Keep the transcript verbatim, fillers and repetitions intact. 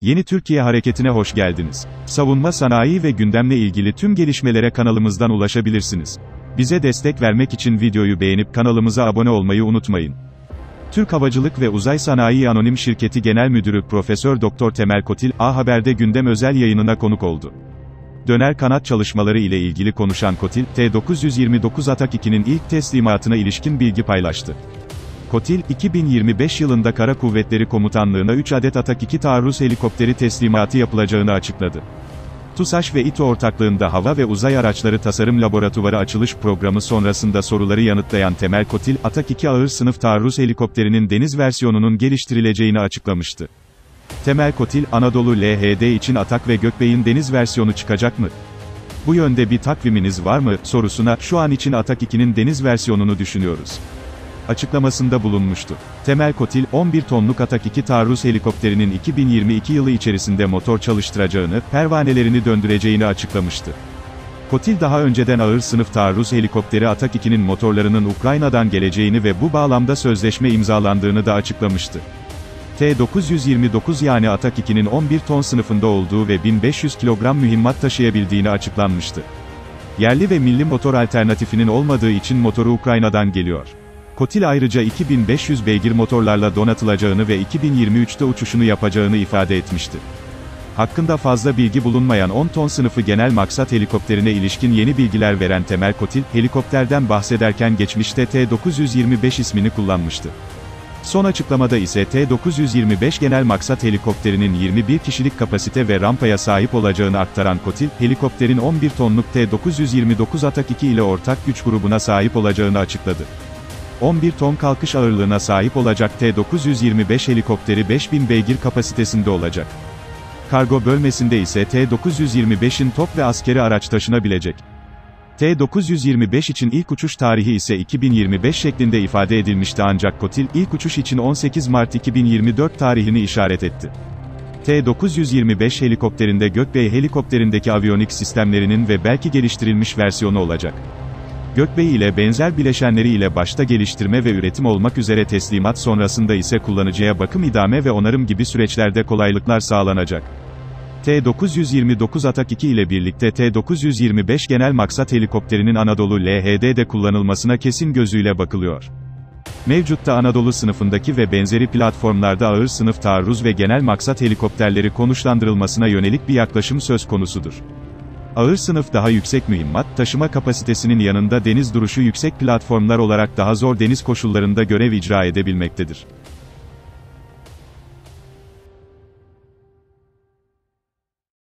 Yeni Türkiye Hareketi'ne hoş geldiniz. Savunma sanayi ve gündemle ilgili tüm gelişmelere kanalımızdan ulaşabilirsiniz. Bize destek vermek için videoyu beğenip kanalımıza abone olmayı unutmayın. Türk Havacılık ve Uzay Sanayi Anonim Şirketi Genel Müdürü Profesör Doktor Temel Kotil, A Haber'de gündem özel yayınına konuk oldu. Döner kanat çalışmaları ile ilgili konuşan Kotil, T dokuz yüz yirmi dokuz Atak iki'nin ilk teslimatına ilişkin bilgi paylaştı. Kotil, iki bin yirmi beş yılında Kara Kuvvetleri Komutanlığı'na üç adet Atak iki taarruz helikopteri teslimatı yapılacağını açıkladı. TUSAŞ ve İTO ortaklığında Hava ve Uzay Araçları Tasarım Laboratuvarı açılış programı sonrasında soruları yanıtlayan Temel Kotil, Atak iki ağır sınıf taarruz helikopterinin deniz versiyonunun geliştirileceğini açıklamıştı. Temel Kotil, Anadolu L H D için Atak ve Gökbey'in deniz versiyonu çıkacak mı? Bu yönde bir takviminiz var mı, sorusuna, şu an için Atak iki'nin deniz versiyonunu düşünüyoruz açıklamasında bulunmuştu. Temel Kotil, on bir tonluk Atak iki taarruz helikopterinin iki bin yirmi iki yılı içerisinde motor çalıştıracağını, pervanelerini döndüreceğini açıklamıştı. Kotil daha önceden ağır sınıf taarruz helikopteri Atak iki'nin motorlarının Ukrayna'dan geleceğini ve bu bağlamda sözleşme imzalandığını da açıklamıştı. T dokuz yüz yirmi dokuz yani Atak iki'nin on bir ton sınıfında olduğu ve bin beş yüz kilogram mühimmat taşıyabildiğini açıklanmıştı. Yerli ve milli motor alternatifinin olmadığı için motoru Ukrayna'dan geliyor. Kotil ayrıca iki bin beş yüz beygir motorlarla donatılacağını ve iki bin yirmi üç'te uçuşunu yapacağını ifade etmişti. Hakkında fazla bilgi bulunmayan on ton sınıfı genel maksat helikopterine ilişkin yeni bilgiler veren Temel Kotil, helikopterden bahsederken geçmişte T dokuz yüz yirmi beş ismini kullanmıştı. Son açıklamada ise T dokuz yüz yirmi beş genel maksat helikopterinin yirmi bir kişilik kapasite ve rampaya sahip olacağını aktaran Kotil, helikopterin on bir tonluk T dokuz yüz yirmi dokuz Atak iki ile ortak güç grubuna sahip olacağını açıkladı. on bir ton kalkış ağırlığına sahip olacak T dokuz yüz yirmi beş helikopteri beş bin beygir kapasitesinde olacak. Kargo bölmesinde ise T dokuz yüz yirmi beş'in top ve askeri araç taşınabilecek. T dokuz yüz yirmi beş için ilk uçuş tarihi ise iki bin yirmi beş şeklinde ifade edilmişti ancak Kotil, ilk uçuş için on sekiz Mart iki bin yirmi dört tarihini işaret etti. T dokuz yüz yirmi beş helikopterinde Gökbey helikopterindeki aviyonik sistemlerinin ve belki geliştirilmiş versiyonu olacak. Gökbey ile benzer bileşenleri ile başta geliştirme ve üretim olmak üzere teslimat sonrasında ise kullanıcıya bakım, idame ve onarım gibi süreçlerde kolaylıklar sağlanacak. T dokuz yüz yirmi dokuz Atak iki ile birlikte T dokuz yüz yirmi beş genel maksat helikopterinin Anadolu L H D'de kullanılmasına kesin gözüyle bakılıyor. Mevcutta Anadolu sınıfındaki ve benzeri platformlarda ağır sınıf taarruz ve genel maksat helikopterleri konuşlandırılmasına yönelik bir yaklaşım söz konusudur. Ağır sınıf daha yüksek mühimmat taşıma kapasitesinin yanında deniz duruşu yüksek platformlar olarak daha zor deniz koşullarında görev icra edebilmektedir.